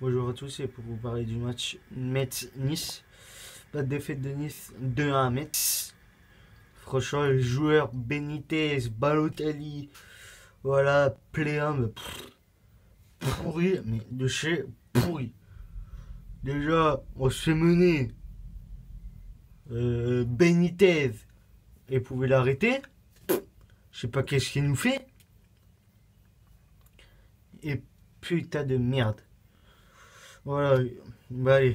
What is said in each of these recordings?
Bonjour à tous et pour vous parler du match Metz-Nice. Pas de défaite de Nice 2-1 à Metz. Franchement, les joueurs Benitez, Balotelli, voilà, Pléum, pourri, mais de chez pourri. Déjà, on se fait mener. Benitez, et pouvait l'arrêter. Je sais pas qu'est-ce qu'il nous fait. Et putain de merde. Voilà, bah allez.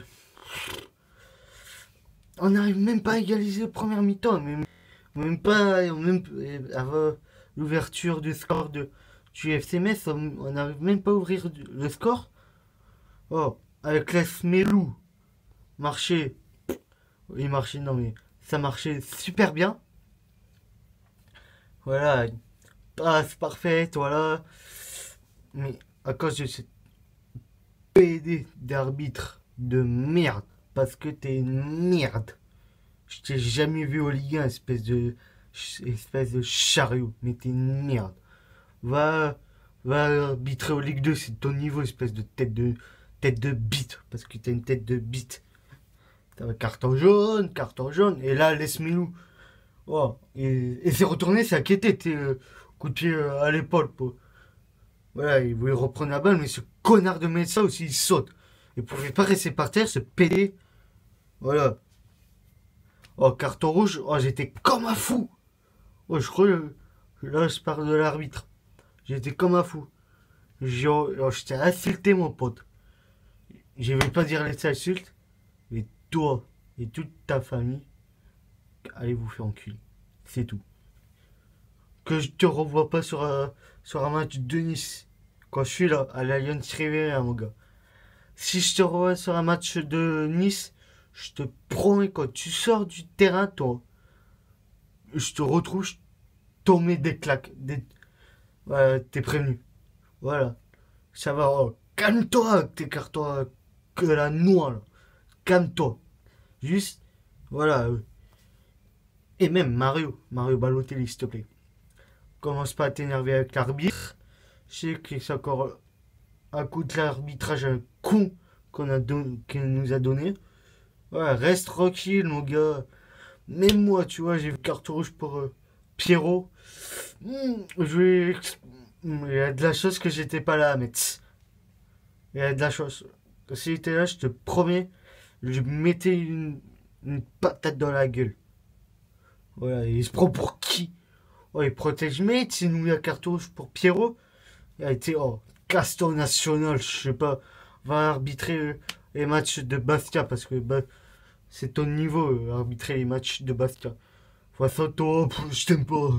On n'arrive même pas à égaliser le premier mi-temps, même pas avant l'ouverture du score du FC Metz, on n'arrive même pas à ouvrir le score. Oh, avec la Smelou, marchait, il marchait, non mais ça marchait super bien. Voilà, passe parfaite, voilà. Mais à cause de cette PD d'arbitre de merde, parce que t'es une merde. Je t'ai jamais vu au Ligue 1, espèce de chariot, mais t'es une merde. Va, va arbitrer au Ligue 2, c'est ton niveau, espèce de tête de bite, parce que t'as une tête de bite. T'as un carton jaune, et là, laisse-moi. Oh, et c'est retourné, c'est inquiété, t'es coup de pied à l'épaule. Voilà, il voulait reprendre la balle, mais ce connard de médecin aussi, il saute. Il pouvait pas rester par terre, se péder. Voilà. Oh, carton rouge, oh, j'étais comme un fou. Oh, je crois que là, je parle de l'arbitre. J'étais comme un fou. Je t'ai insulté, mon pote. Je vais pas dire les insultes, mais toi et toute ta famille, allez vous faire enculer. C'est tout. Que je te revois pas sur un match de Nice. Quand je suis là, à l'Allianz Riviera, mon gars. Si je te revois sur un match de Nice, je te promets, quand tu sors du terrain, toi, je te retrouve, je t'en mets des claques. Ouais, t'es prévenu. Voilà. Ça va. Oh, calme-toi, tes cartons que la noix, là. Calme-toi. Juste, voilà. Et même Mario Balotelli, s'il te plaît. Commence pas à t'énerver avec l'arbitre. Je sais que c'est encore un coup de l'arbitrage un con qu'il nous a donné. Ouais, reste tranquille, mon gars. Même moi, tu vois, j'ai vu carte rouge pour Pierrot. Je vais. Il y a de la chose que j'étais pas là, mais il y a de la chose. S'il était là, je te promets, je mettais une patate dans la gueule. Voilà, il se prend pour qui? Oh, il protège Mate, c'est nous la carte rouge pour Pierrot. Il a été, oh, Castor National, je sais pas, va arbitrer les matchs de Bastia parce que c'est ton niveau, arbitrer les matchs de Bastia. Face à toi, je t'aime pas.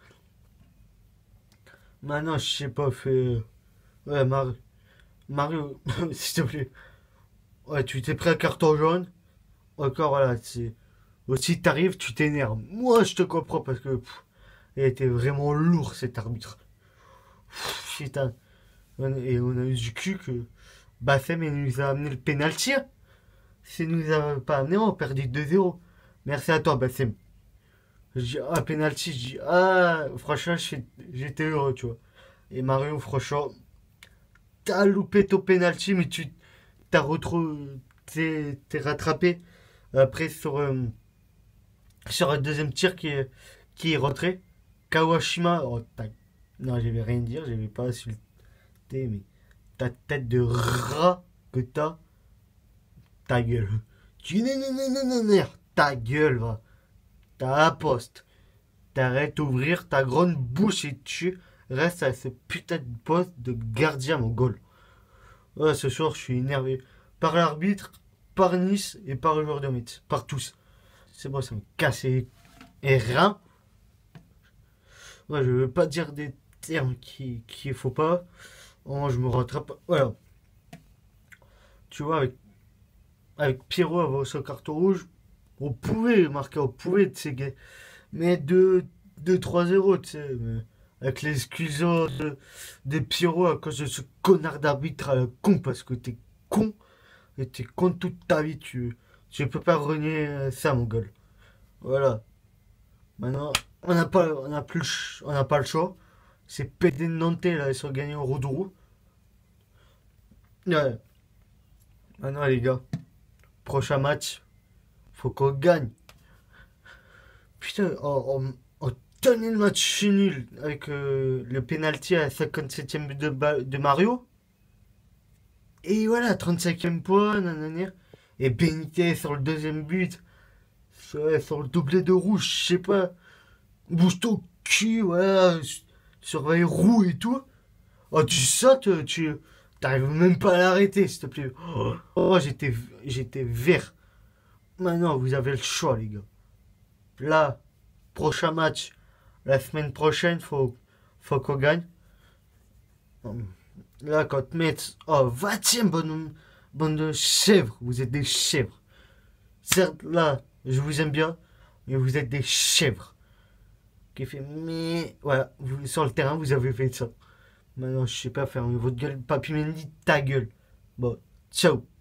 Maintenant, je sais pas, fais. Ouais, Mario, s'il te plaît. Ouais, tu t'es pris un carton jaune. Encore, voilà, c'est. Aussi, t'arrives, tu t'énerves. Moi, je te comprends parce que. Il était vraiment lourd cet arbitre. Putain. Et on a eu du cul que. Bassem, il nous a amené le pénalty. S'il nous a pas amené, on perdait 2-0. Merci à toi, Bassem. Je dis, ah, penalty, je dis, ah, franchement, j'étais heureux, tu vois. Et Mario, franchement, t'as loupé ton penalty, mais tu t'as retrouvé, t'es rattrapé après sur un deuxième tir qui est rentré. Kawashima, oh, non, je vais rien dire, je vais pas insulter, mais ta tête de rat que ta gueule. Ta gueule, va. Ta poste. T'arrêtes d'ouvrir ta grande bouche et tu restes à ce putain de poste de gardien, mon goal. Ouais, ce soir, je suis énervé. Par l'arbitre, par Nice et par le joueur de Metz. Par tous. C'est bon, ça me casse les reins. Ouais, je veux pas dire des termes qu'il faut pas. Oh, je me rattrape. Voilà. Tu vois, avec Pierrot, avant son carton rouge, on pouvait marquer, on pouvait, tu sais, mais 2-3-0, tu sais. Avec l'excuse de Pierrot à cause de ce connard d'arbitre à la con, parce que con, et t'es con toute ta vie, tu peux pas renier ça, mon gueule. Voilà. Maintenant, on n'a pas le choix. C'est PD de Nantais, là, ils sont gagnés au Roudrou. Ouais. Ah non, les gars. Prochain match, faut qu'on gagne. Putain, on tenait le match nul avec le penalty à la 57e but de Mario. Et voilà, 35e point, nanana. Et Benitez sur le deuxième but. Sur le doublé de rouge, je sais pas. Bouge ton cul, voilà. Surveille roux et tout. Oh, tu sautes, tu. T'arrives même pas à l'arrêter, s'il te plaît. Oh, j'étais vert. Maintenant, vous avez le choix, les gars. Là, prochain match, la semaine prochaine, faut qu'on gagne. Là, quand Metz. Oh, 20e bande de chèvres. Vous êtes des chèvres. Certes, là, je vous aime bien, mais vous êtes des chèvres. Qui fait. Mais. Voilà, sur le terrain, vous avez fait ça. Maintenant, je sais pas faire votre gueule. Papy Mendy, ta gueule. Bon, ciao.